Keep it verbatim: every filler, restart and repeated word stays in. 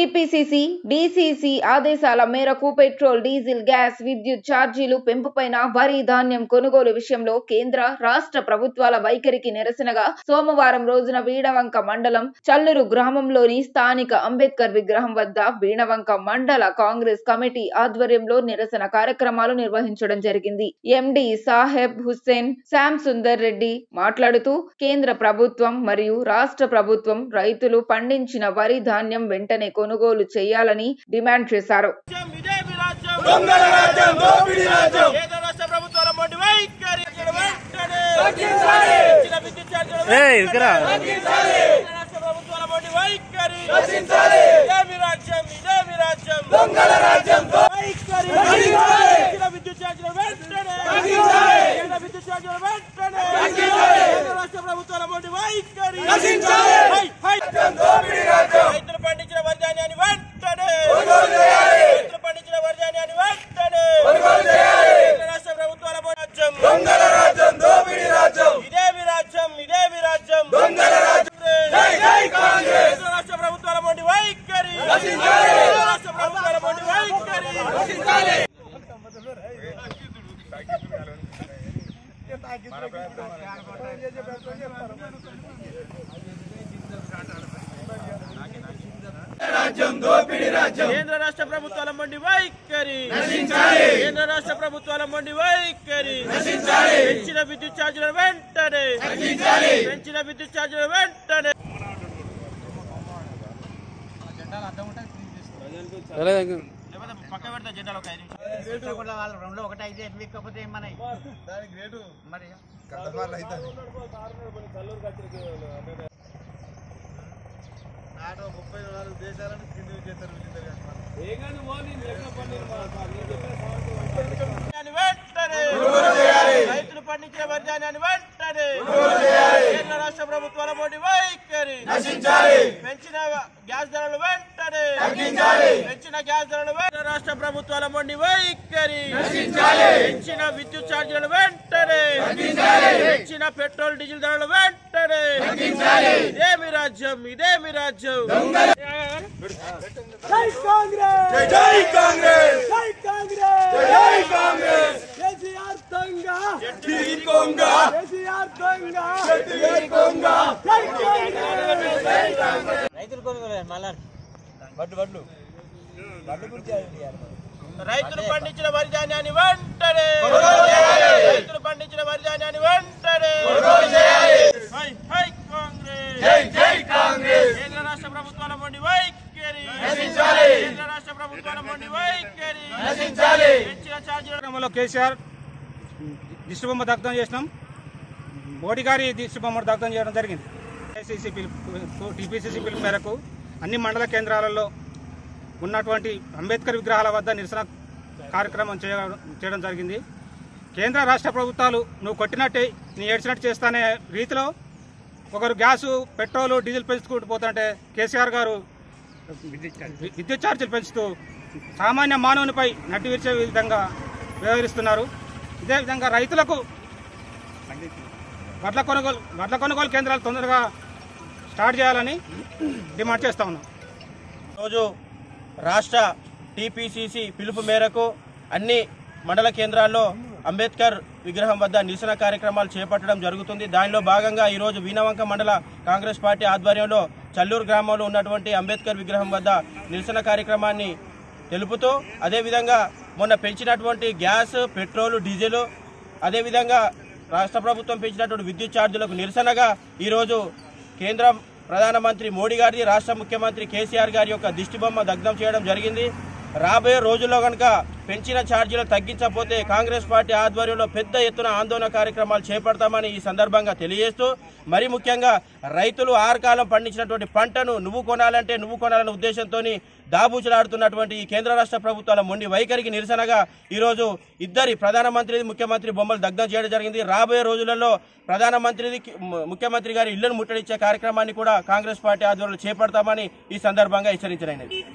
TPCC, DCC ఆదేశాల మేరకు petrol, diesel, gas, విద్యుత్ ఛార్జీలు పెంపుపైన వరి, ధాన్యం కొనుగోలు విషయంలో కేంద్ర, రాష్ట్ర ప్రభుత్వాల వైఖరికి నిరసనగా సోమవారం రోజున వీణవంక మండలం చల్లూరు గ్రామంలోని స్థానిక అంబేద్కర్ విగ్రహం వద్ద వీణవంక మండల కాంగ్రెస్ కమిటీ ఆధ్వర్యంలో నిరసన కార్యక్రమాలు నిర్వహించడం జరిగింది. ఎండి సాహెబ్ హుస్సేన్ శ్యామ్ సుందర్ రెడ్డి మాట్లాడుతూ కేంద్ర ప్రభుత్వం మరియు రాష్ట్ర ప్రభుత్వం రైతులు పండించిన వరి, ధాన్యం వెంటనే కొనుగోలు చేయాలని డిమాండ్ చేశారు. కేంద్ర రాష్ట్ర ప్రభుత్వాల మొండి వైఖరి, కేంద్ర రాష్ట్ర ప్రభుత్వాల మొండి వైఖరి, పెంచిన విద్యుత్ ఛార్జీల వెంటనే, పెంచిన విద్యుత్ ఛార్జీల వెంటనే. పక్క పెడతా జెండాలు ఒక ఐదు నిమిషాలు ఒకటి ఐదు ఎనిమిది మన మరి ముప్పై నాలుగు దేశాలను కింది చేస్తారు. రైతులు పండించిన వర్జాన్ని వెంటనే కేంద్ర రాష్ట్ర ప్రభుత్వాల మొండి వైఖరి, పెంచిన గ్యాస్ ధరలు వెంటనే, పెంచిన గ్యాస్ ధరలు రాష్ట్ర ప్రభుత్వాల మొండి వైఖరి, పెంచిన విద్యుత్ ఛార్జీలను వెంటనే, పెంచిన పెట్రోల్, డీజిల్ ధరలు వెంటనే. ఇదేమి రాజ్యం, ఇదేమి రాజ్యం. జై కాంగ్రెస్, జై కాంగ్రెస్, జై కాంగ్రెస్, జై కాంగ్రెస్. కేసీఆర్ దొంగ, జై కొంగ, కేసీఆర్ దొంగ, జై కొంగ, జై కాంగ్రెస్, జై కాంగ్రెస్. రైతులు కొనుగోలు మళ్ళా బడ్లు బడ్లు బడ్లు గురించి రైతులు పండించిన వరి ధాన్యాన్ని వెంటనే, రైతులు పండించిన వరి ధాన్యాన్ని వెంటనే. హై హై కాంగ్రెస్, జై జై కాంగ్రెస్. కేంద్ర రాష్ట్ర ప్రభుత్వాల మొండి వైఖరి, కేంద్ర రాష్ట్ర ప్రభుత్వాల మొండి వైఖరి, పెంచిన ఛార్జీల. కేసీఆర్ దిష్టి బొమ్మ దగ్ధం చేసినాం, మోడీ గారి దిష్టి బొమ్మను దగ్ధం చేయడం జరిగింది. ఐసీసీ పిలుపు, టీపీసీసీ పిలుపు మేరకు అన్ని మండల కేంద్రాలలో ఉన్నటువంటి అంబేద్కర్ విగ్రహాల వద్ద నిరసన కార్యక్రమం చేయడం జరిగింది. కేంద్ర రాష్ట్ర ప్రభుత్వాలు నువ్వు కొట్టినట్టే నీ ఏడ్చినట్టు చేస్తానే రీతిలో ఒకరు గ్యాసు, పెట్రోలు, డీజిల్ పెంచుకుంటూ పోతుంటే కేసీఆర్ గారు విద్యుత్ ఛార్జీలు పెంచుతూ సామాన్య మానవునిపై నడ్డి విరిచే విధంగా వ్యవహరిస్తున్నారు. ఇదే విధంగా రైతులకు వడ్ల కొనుగోలు వడ్ల కొనుగోలు కేంద్రాలు తొందరగా స్టార్ట్ చేయాలని డిమాండ్ చేస్తా ఉన్నాం. రోజు రాష్ట్ర టీపీసీసీ పిలుపు మేరకు అన్ని మండల కేంద్రాల్లో అంబేద్కర్ విగ్రహం వద్ద నిరసన కార్యక్రమాలు చేపట్టడం జరుగుతుంది. దానిలో భాగంగా ఈరోజు వీణవంక మండల కాంగ్రెస్ పార్టీ ఆధ్వర్యంలో చల్లూరు గ్రామంలో ఉన్నటువంటి అంబేద్కర్ విగ్రహం వద్ద నిరసన కార్యక్రమాన్ని తెలుపుతూ, అదేవిధంగా మొన్న పెంచినటువంటి గ్యాస్, పెట్రోలు, డీజిల్, అదేవిధంగా రాష్ట్ర ప్రభుత్వం పెంచినటువంటి విద్యుత్ ఛార్జీలకు నిరసనగా ఈరోజు కేంద్ర ప్రధానమంత్రి మోడీ గారి, రాష్ట్ర ముఖ్యమంత్రి కేసీఆర్ గారి యొక్క దిష్టిబొమ్మ దగ్ధం చేయడం జరిగింది. రాబోయే రోజుల్లో కనుక పెంచిన ఛార్జీలు తగ్గించకపోతే కాంగ్రెస్ పార్టీ ఆధ్వర్యంలో పెద్ద ఎత్తున ఆందోళన కార్యక్రమాలు చేపడతామని ఈ సందర్భంగా తెలియజేస్తూ, మరి ముఖ్యంగా రైతులు ఆరుకాలం పండించినటువంటి పంటను నువ్వు కొనాలంటే నువ్వు కొనాలనే ఉద్దేశంతో దాబూచులాడుతున్నటువంటి ఈ కేంద్ర రాష్ట్ర ప్రభుత్వాల మొండి వైఖరికి నిరసనగా ఈరోజు ఇద్దరి ప్రధానమంత్రి, ముఖ్యమంత్రి బొమ్మలు దగ్ధం చేయడం జరిగింది. రాబోయే రోజులలో ప్రధానమంత్రిది, ముఖ్యమంత్రి గారి ఇళ్లను ముట్టడిచ్చే కార్యక్రమాన్ని కూడా కాంగ్రెస్ పార్టీ ఆధ్వర్యంలో చేపడతామని ఈ సందర్భంగా హెచ్చరించడం.